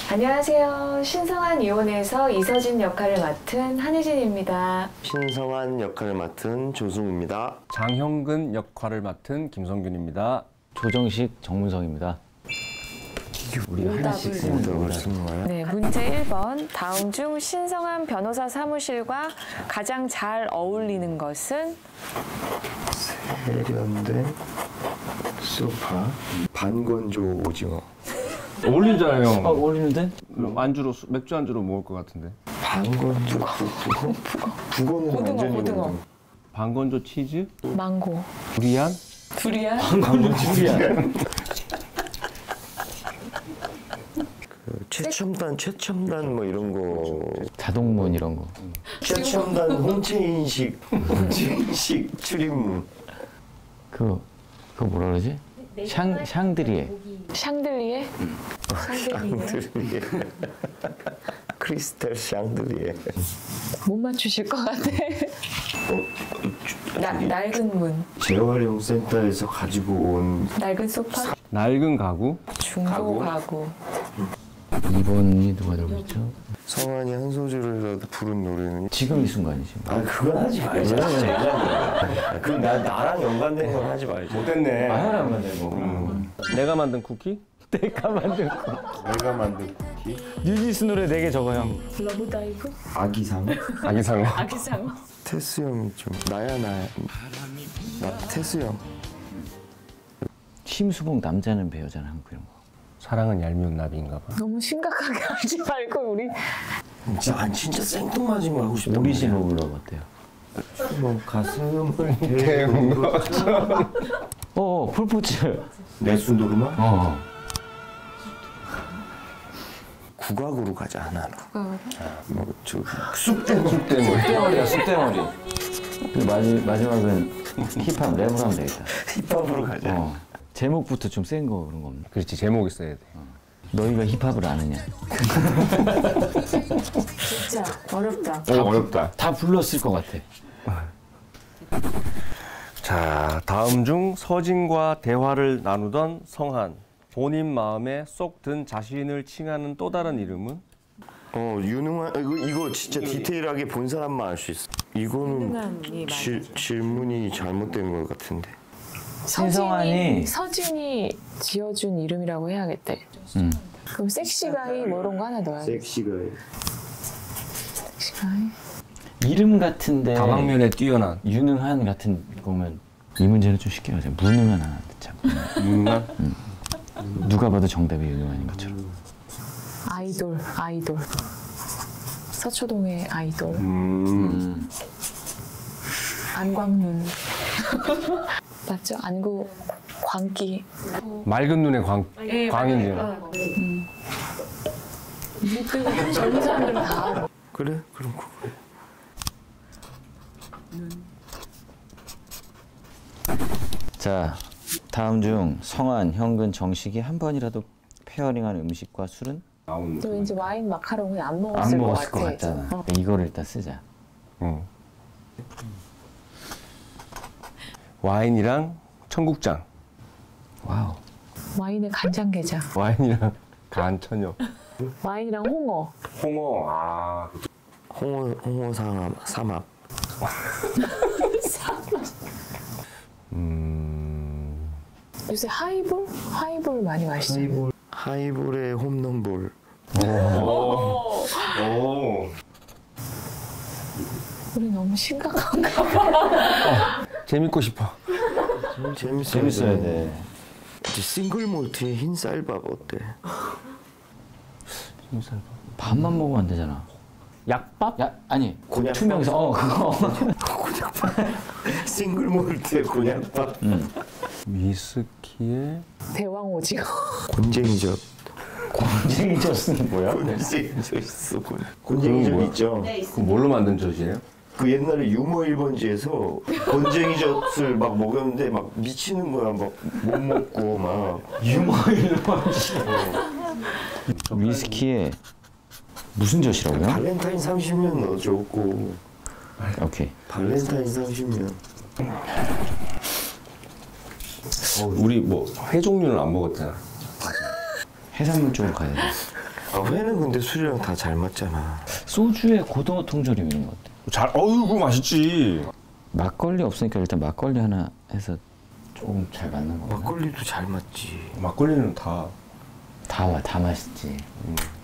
안녕하세요. 신성한 이혼에서 이서진 역할을 맡은 한혜진입니다. 신성한 역할을 맡은 조승우입니다. 장형근 역할을 맡은 김성균입니다. 조정식 정문성입니다. 우리 하나씩 쓰는 거야? 네, 문제 1번. 다음 중 신성한 변호사 사무실과 가장 잘 어울리는 것은? 세련된 소파, 반건조 오징어. 어울리잖아요. 어울리는데? 안주로 맥주 안주로 먹을 것 같은데. 반건조 북어는 완전히 고등어. 반건조 치즈, 망고. 두리안, 두리안? 방금 두리안. 최첨단 뭐 이런 거. 자동문 이런 거. 최첨단 홍채인식 출입문. 그거 뭐라 그러지? 샹드리에. 샹들리에? 샹들리에. 크리스탈 샹들리에. 못 맞추실 것 같아. 낡은 문. 재활용 센터에서 가지고 온 낡은 소파. 낡은 가구, 중고 가구. 2번이 누가 들고 있죠? 성환이 한 소절이라도 부른 노래는 지금 이 순간이지. 아 그건 하지 말자. 그럼 나랑 연관된 건 하지 말자. 못됐네. 하나만 만들고. 내가 만든 쿠키, 내가 만든 거. 내가 만든 쿠키. 뉴지스 노래 4개 적어요. 러브다이브? 아기상. 아기상어. 아기상. 테스 형이 좀 나야. 나 테스 형. 심수봉 남자는 배우잖아, 한국 이런 거. 사랑은 얄미운 나비인가 봐. 너무 심각하게 하지 말고 우리. 진짜 생뚱맞은 거 하고 싶다. 오리지널 불러봐 어때요? 뭐 가슴을 태우는 거. 폴포츠. 내순도르마? 국악으로 가자 하나로. 뭐저 쑥대머리야, 쑥대머리. 그리고 마지막은 힙합, 랩으로 하면 되겠다. 힙합으로 가자. 제목부터 좀 센 거 그런 거 없나? 그렇지, 제목 있어야 돼. 너희가 힙합을 아느냐? 진짜 어렵다. 어렵다. 다 불렀을 것 같아. 자, 다음 중 서진과 대화를 나누던 성한. 본인 마음에 쏙 든 자신을 칭하는 또 다른 이름은? 유능한 이거 진짜 디테일하게 본 사람만 알 수 있어. 이거는 질문이 잘못된 것 같은데. 서진이 지어준 이름이라고 해야겠대. 그럼 섹시가이 뭐 이런 거 하나 넣어야 돼. 섹시가이. 섹시가이. 이름 같은데 다방면에 뛰어난. 유능한 같은 거면 이 문제는 좀 쉽게 하자. 무능한 하나 듣자. 유능한? 누가 봐도 정답이 유능한인 것처럼. 아이돌. 서초동의 아이돌. 안광눈. 맞죠? 안구 광기. 맑은 눈의 광인지. 젊은 사람들은 다 알아. 그래? 그럼 그거. 자, 다음 중 성한, 형근, 정식이 한 번이라도 페어링한 음식과 술은? 또 왠지 와인 마카롱은 안 먹었을 것 같잖아. 이거를 일단 쓰자. 와인이랑 청국장. 와우. 와인에 간장게장. 와인이랑 간천엽. 와인이랑 홍어. 홍어. 홍어 삼합. 요새 하이볼 많이 마시죠. 하이볼의 홈런볼. 우리 너무 심각한가 봐. 재밌고 싶어. 재밌어야 돼. 싱글 몰트의 흰 쌀밥 어때? 밥만 먹으면 안 되잖아. 약밥? 아니, 곤약밥? 투명해서 그거. 싱글 몰트의 곤약밥. 위스키에 대왕 오징어. 곤쟁이젓. 곤쟁이젓은 뭐야? 곤쟁이젓 있어. 곤쟁이젓 있죠? 그 뭘로 만든 젓이에요? 그 옛날에 유머 1번지에서 곤쟁이젓을 막 먹였는데 막 미치는 거야. 막 못 먹고 막. 유머 1번지. 위스키에 무슨 젓이라고요? 발렌타인 30년 넣어줬고. 오케이. 발렌타인 30년. 우리 뭐 회 종류는 안 먹었잖아. 해산물 쪽으로 가야 돼. 회는 근데 술이랑 다 잘 맞잖아. 소주에 고등어 통조림 이런 거 어때? 어우, 그거 맛있지. 막걸리 없으니까 일단 막걸리 하나 해서 조금 잘 맞는 거. 막걸리도 잘 맞지. 막걸리는 다 다 맛있지.